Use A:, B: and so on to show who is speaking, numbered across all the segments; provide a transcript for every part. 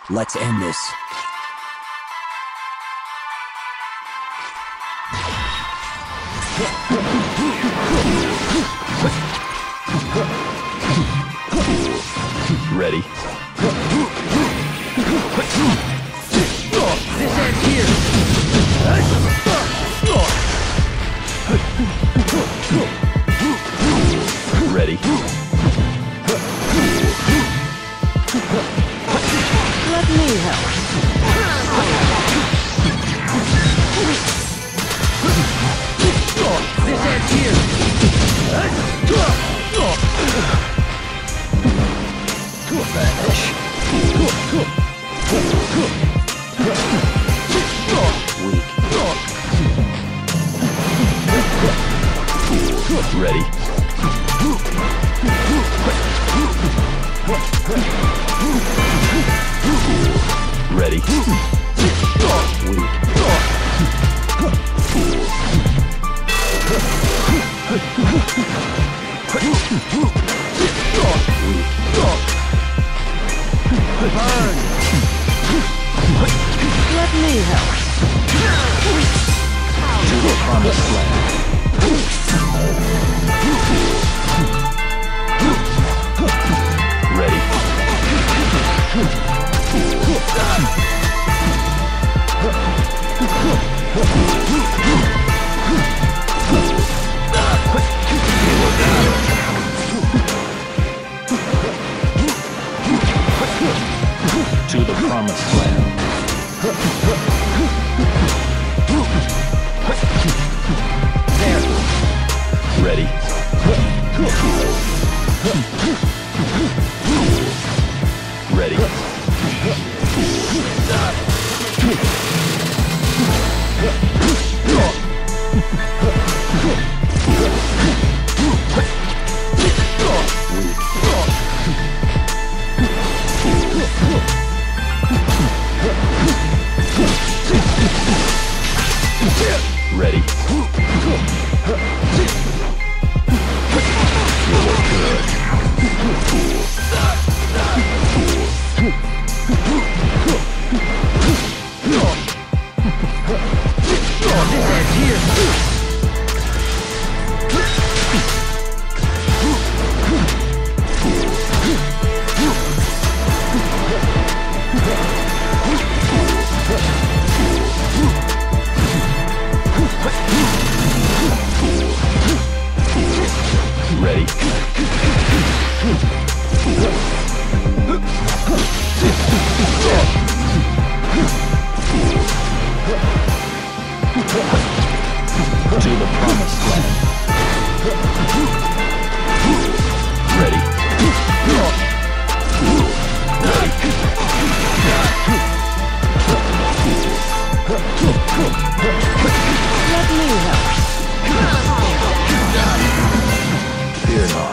A: Let's end this.
B: Ready.
C: This ends here.
B: Ready.
C: Let me help. This ends here.
B: Vanish. Weak. Ready. Ready.
C: Burn. Let me help.
B: To the promised land. Ready. To the promised land.
C: There.
B: Ready. Ready. Ready.
C: This ends here.
B: Ready. To the promised land. Ready.
C: Let me help.
B: Fear not.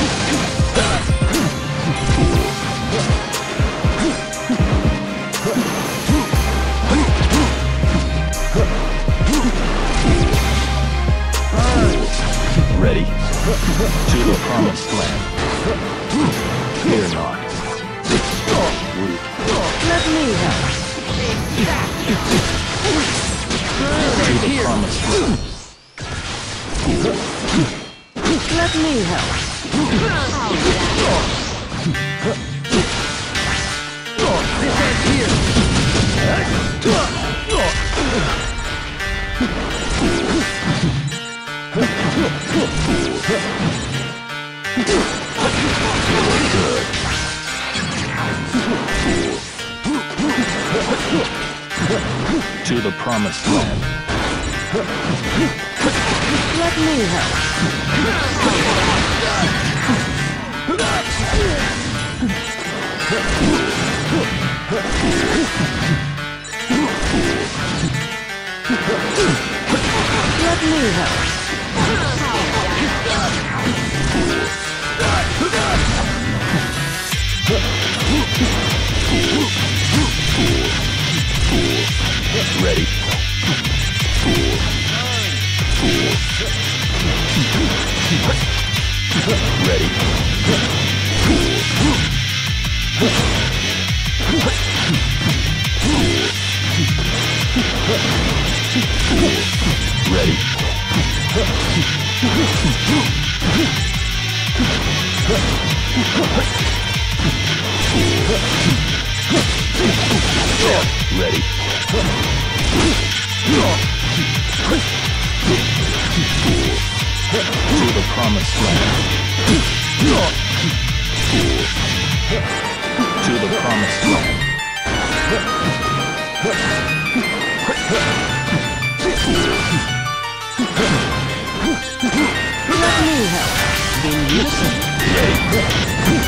B: Ready. To the promised land. Fear not.
C: Let me help.
B: To the promised land.
C: Let me help. This ends here.
B: To the promised land.
C: Let me help. Let me help.
B: Ready. Ready. Ready. To the promised land. To the promised land.
C: Let me help. Then you
B: Ready.